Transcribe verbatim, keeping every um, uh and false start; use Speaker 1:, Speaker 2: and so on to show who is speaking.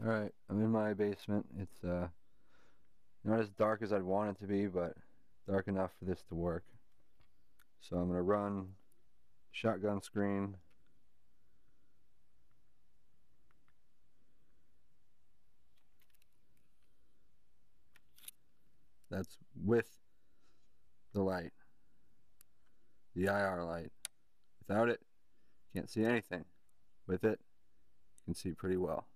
Speaker 1: Alright, I'm in my basement. It's uh, not as dark as I'd want it to be, but dark enough for this to work. So I'm going to run shotgun screen. That's with the light, the I R light. Without it, can't see anything. With it, you can see pretty well.